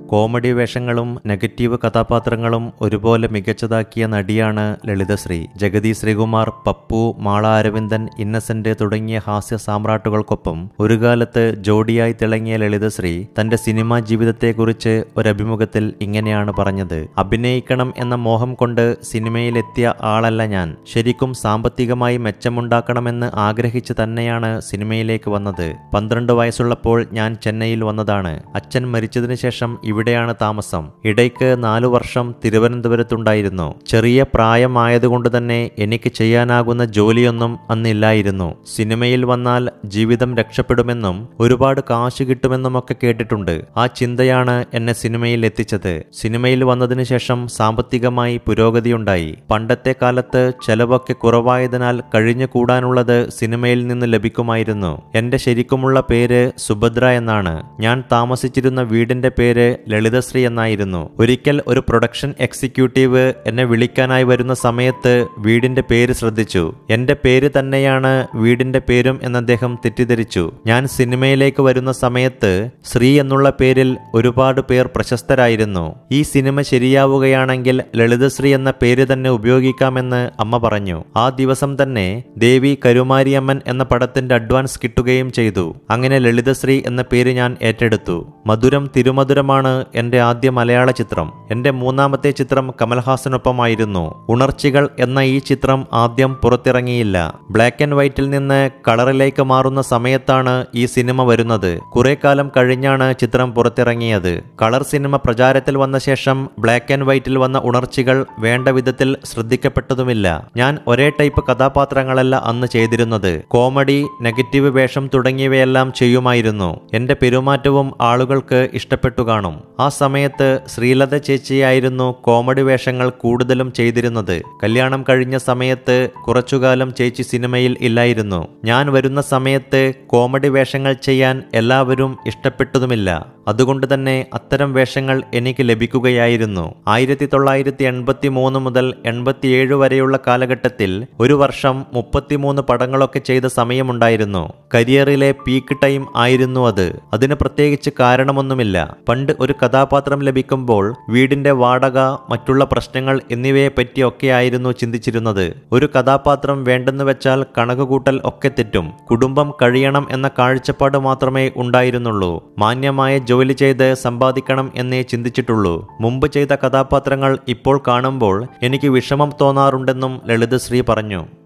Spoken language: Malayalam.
കോമഡി വേഷങ്ങളും നെഗറ്റീവ് കഥാപാത്രങ്ങളും ഒരുപോലെ മികച്ചതാക്കിയ നടിയാണ് ലളിതശ്രീ. ജഗതി ശ്രീകുമാർ, പപ്പു, മാള അരവിന്ദൻ, ഇന്നസെന്റ് തുടങ്ങിയ ഹാസ്യ സാമ്രാട്ടുകൾക്കൊപ്പം ഒരു കാലത്ത് ജോഡിയായി തിളങ്ങിയ ലളിതശ്രീ തന്റെ സിനിമാ ജീവിതത്തെക്കുറിച്ച് ഒരഭിമുഖത്തിൽ ഇങ്ങനെയാണ് പറഞ്ഞത്. അഭിനയിക്കണം എന്ന മോഹം കൊണ്ട് സിനിമയിലെത്തിയ ആളല്ല ഞാൻ. ശരിക്കും സാമ്പത്തികമായി മെച്ചമുണ്ടാക്കണമെന്ന് ആഗ്രഹിച്ച് തന്നെയാണ് സിനിമയിലേക്ക് വന്നത്. 12 വയസ്സുള്ളപ്പോൾ ഞാൻ ചെന്നൈയിൽ വന്നതാണ്. അച്ഛൻ മരിച്ചതിനു ശേഷം ഇവിടെയാണ് താമസം. ഇടയ്ക്ക് 4 വർഷം തിരുവനന്തപുരത്തുണ്ടായിരുന്നു. ചെറിയ പ്രായമായതുകൊണ്ട് തന്നെ എനിക്ക് ചെയ്യാനാകുന്ന ജോലിയൊന്നും അന്നില്ലായിരുന്നു. സിനിമയിൽ വന്നാൽ ജീവിതം രക്ഷപ്പെടുമെന്നും ഒരുപാട് കാശ് കിട്ടുമെന്നുമൊക്കെ കേട്ടിട്ടുണ്ട്. ആ ചിന്തയാണ് എന്നെ സിനിമയിൽ എത്തിച്ചത്. സിനിമയിൽ വന്നതിനു ശേഷം സാമ്പത്തികമായി പുരോഗതിയുണ്ടായി. പണ്ടത്തെ കാലത്ത് ചെലവൊക്കെ കുറവായതിനാൽ കഴിഞ്ഞു കൂടാനുള്ളത് സിനിമയിൽ നിന്ന് ലഭിക്കുമായിരുന്നു. എന്റെ ശരിക്കുമുള്ള പേര് സുഭദ്ര എന്നാണ്. ഞാൻ താമസിച്ചിരുന്ന വീടിന്റെ പേര് ലളിതശ്രീ എന്നായിരുന്നു. ഒരിക്കൽ ഒരു പ്രൊഡക്ഷൻ എക്സിക്യൂട്ടീവ് എന്നെ വിളിക്കാനായി വരുന്ന സമയത്ത് വീടിന്റെ പേര് ശ്രദ്ധിച്ചു. എന്റെ പേര് തന്നെയാണ് വീടിന്റെ പേരും എന്ന് അദ്ദേഹം തെറ്റിദ്ധരിച്ചു. ഞാൻ സിനിമയിലേക്ക് വരുന്ന സമയത്ത് ശ്രീ എന്നുള്ള പേരിൽ ഒരുപാട് പേർ പ്രശസ്തരായിരുന്നു. ഈ സിനിമ ശരിയാവുകയാണെങ്കിൽ ലളിതശ്രീ എന്ന പേര് തന്നെ ഉപയോഗിക്കാമെന്ന് അമ്മ പറഞ്ഞു. ആ ദിവസം തന്നെ ദേവി കരുമാരിയമ്മൻ എന്ന പടത്തിന്റെ അഡ്വാൻസ് കിട്ടുകയും ചെയ്തു. അങ്ങനെ ലളിതശ്രീ എന്ന പേര് ഞാൻ ഏറ്റെടുത്തു. മധുരം തിരുമധുരമാണ് എന്റെ ആദ്യ മലയാള ചിത്രം. എന്റെ 3ാമത്തെ ചിത്രം കമൽഹാസനൊപ്പമായിരുന്നു. ഉണർച്ചികൾ എന്ന ഈ ചിത്രം ആദ്യം പുറത്തിറങ്ങിയില്ല. ബ്ലാക്ക് ആൻഡ് വൈറ്റിൽ നിന്ന് കളറിലേക്ക് മാറുന്ന സമയത്താണ് ഈ സിനിമ വരുന്നത്. കുറെ കാലം കഴിഞ്ഞാണ് ചിത്രം പുറത്തിറങ്ങിയത്. കളർ സിനിമ പ്രചാരത്തിൽ വന്ന ശേഷം ബ്ലാക്ക് ആൻഡ് വൈറ്റിൽ വന്ന ഉണർച്ചികൾ വേണ്ട വിധത്തിൽ ശ്രദ്ധിക്കപ്പെട്ടതുമില്ല. ഞാൻ ഒരേ ടൈപ്പ് കഥാപാത്രങ്ങളല്ല അന്ന് ചെയ്തിരുന്നത്. കോമഡി, നെഗറ്റീവ് വേഷം തുടങ്ങിയവയെല്ലാം ചെയ്യുമായിരുന്നു. എന്റെ പെരുമാറ്റവും ആളുകൾക്ക് ഇഷ്ടപ്പെട്ടു കാണും. ആ സമയത്ത് ശ്രീലത ചേച്ചിയായിരുന്നു കോമഡി വേഷങ്ങൾ കൂടുതലും ചെയ്തിരുന്നത്. കല്യാണം കഴിഞ്ഞ സമയത്ത് കുറച്ചുകാലം ചേച്ചി സിനിമയിൽ ഇല്ലായിരുന്നു. ഞാൻ വരുന്ന സമയത്ത് കോമഡി വേഷങ്ങൾ ചെയ്യാൻ എല്ലാവരും ഇഷ്ടപ്പെട്ടതുമില്ല. അതുകൊണ്ട് തന്നെ അത്തരം വേഷങ്ങൾ എനിക്ക് ലഭിക്കുകയായിരുന്നു. 1983 മുതൽ 87 വരെയുള്ള കാലഘട്ടത്തിൽ ഒരു വർഷം 33 പടങ്ങളൊക്കെ ചെയ്ത സമയമുണ്ടായിരുന്നു. കരിയറിലെ പീക്ക് ടൈം ആയിരുന്നു അത്. അതിന് പ്രത്യേകിച്ച് കാരണമൊന്നുമില്ല. പണ്ട് ഒരു കഥാപാത്രം ലഭിക്കുമ്പോൾ വീടിന്റെ വാടക, മറ്റുള്ള പ്രശ്നങ്ങൾ എന്നിവയെ പറ്റിയൊക്കെയായിരുന്നു ചിന്തിച്ചിരുന്നത്. ഒരു കഥാപാത്രം വേണ്ടെന്ന് വെച്ചാൽ കണക്കുകൂട്ടൽ ഒക്കെ തെറ്റും. കുടുംബം കഴിയണം എന്ന കാഴ്ചപ്പാട് മാത്രമേ ഉണ്ടായിരുന്നുള്ളൂ. മാന്യമായ ജോലി ചെയ്ത് സമ്പാദിക്കണം എന്നേ ചിന്തിച്ചിട്ടുള്ളൂ. മുമ്പ് ചെയ്ത കഥാപാത്രങ്ങൾ ഇപ്പോൾ കാണുമ്പോൾ എനിക്ക് വിഷമം തോന്നാറുണ്ടെന്നും ലളിതശ്രീ പറഞ്ഞു.